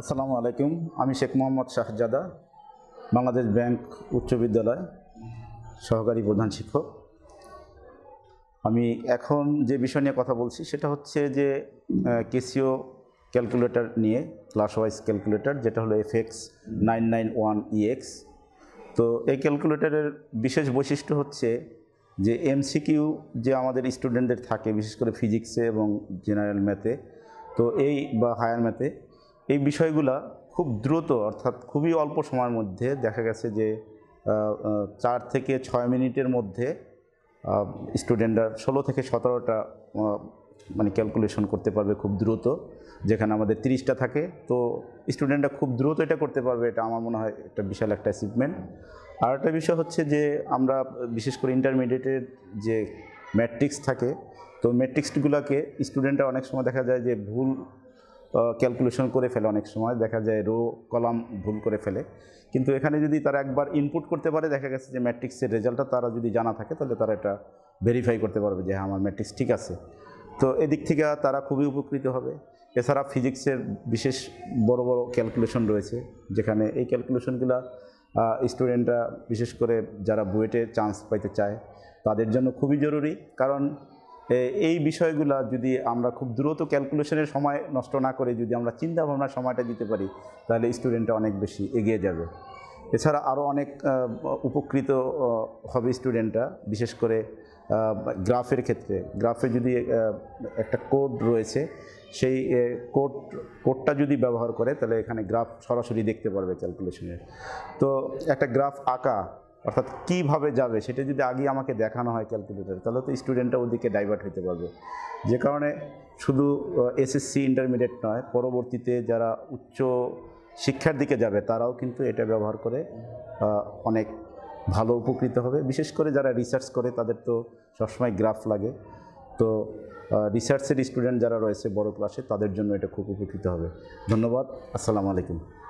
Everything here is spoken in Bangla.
আসসালামু আলাইকুম। আমি শেখ মোহাম্মদ শাহজাদা, বাংলাদেশ ব্যাংক উচ্চ বিদ্যালয় সহকারী প্রধান শিক্ষক। আমি এখন যে বিষয় নিয়ে কথা বলছি সেটা হচ্ছে যে কেসিও ক্যালকুলেটর নিয়ে, ক্লাসওয়াইজ ক্যালকুলেটর, যেটা হলো fx-991EX। তো এই ক্যালকুলেটরের বিশেষ বৈশিষ্ট্য হচ্ছে যে এমসিকিউ যে আমাদের স্টুডেন্টদের থাকে, বিশেষ করে ফিজিক্সে এবং জেনারেল ম্যাথে, তো এই বা হায়ার ম্যাথে এই বিষয়গুলা খুব দ্রুত, অর্থাৎ খুবই অল্প সময়ের মধ্যে দেখা গেছে যে 4 থেকে 6 মিনিটের মধ্যে স্টুডেন্টরা 16 থেকে 17টা মানে ক্যালকুলেশন করতে পারবে খুব দ্রুত। যেখানে আমাদের 30টা থাকে, তো স্টুডেন্টরা খুব দ্রুত এটা করতে পারবে। এটা আমার মনে হয় একটা বিশাল একটা অ্যাচিভমেন্ট। আর একটা বিষয় হচ্ছে যে আমরা বিশেষ করে ইন্টারমিডিয়েটের যে ম্যাট্রিক্স থাকে, তো ম্যাট্রিক্সগুলোকে স্টুডেন্টরা অনেক সময় দেখা যায় যে ভুল ক্যালকুলেশন করে ফেলে, অনেক সময় দেখা যায় রো কলাম ভুল করে ফেলে। কিন্তু এখানে যদি তারা একবার ইনপুট করতে পারে, দেখা গেছে যে ম্যাট্রিক্সের রেজাল্টটা তারা যদি জানা থাকে, তাহলে তারা এটা ভেরিফাই করতে পারবে যে হ্যাঁ, আমার ম্যাট্রিক্স ঠিক আছে। তো এদিক থেকে তারা খুবই উপকৃত হবে। এছাড়া ফিজিক্সের বিশেষ বড় বড় ক্যালকুলেশন রয়েছে, যেখানে এই ক্যালকুলেশনগুলো স্টুডেন্টরা বিশেষ করে যারা বুয়েটে চান্স পাইতে চায় তাদের জন্য খুবই জরুরি। কারণ এই বিষয়গুলো যদি আমরা খুব দ্রুত ক্যালকুলেশনের সময় নষ্ট না করে যদি আমরা চিন্তা ভাবনার সময়টা দিতে পারি, তাহলে স্টুডেন্টরা অনেক বেশি এগিয়ে যাবে। এছাড়া আরও অনেক উপকৃত হবে স্টুডেন্টরা, বিশেষ করে গ্রাফের ক্ষেত্রে। গ্রাফে যদি একটা কোড রয়েছে, সেই কোডটা যদি ব্যবহার করে, তাহলে এখানে গ্রাফ সরাসরি দেখতে পারবে ক্যালকুলেশনের। তো একটা গ্রাফ আঁকা, অর্থাৎ কীভাবে যাবে সেটা যদি আগে আমাকে দেখানো হয় ক্যালকুলেটর, তাহলে তো স্টুডেন্টরা ওদিকে ডাইভার্ট হতে পারবে। যে কারণে শুধু এসএসসি ইন্টারমিডিয়েট নয়, পরবর্তীতে যারা উচ্চ শিক্ষার দিকে যাবে তারাও কিন্তু এটা ব্যবহার করে অনেক ভালো উপকৃত হবে। বিশেষ করে যারা রিসার্চ করে তাদের তো সবসময় গ্রাফ লাগে। তো রিসার্চের স্টুডেন্ট যারা রয়েছে বড় ক্লাসে, তাদের জন্য এটা খুব উপকৃত হবে। ধন্যবাদ। আসসালামু আলাইকুম।